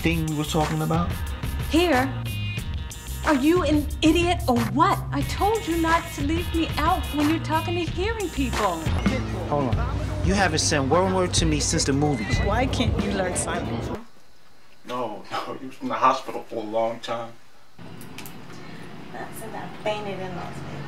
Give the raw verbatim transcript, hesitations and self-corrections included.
thing we were talking about? Here? Are you an idiot or what? I told you not to leave me out when you're talking to hearing people. Hold on. You haven't said one word to me since the movies. Why can't you learn sign language? No, no, he was in the hospital for a long time. That's and I fainted in Las Vegas.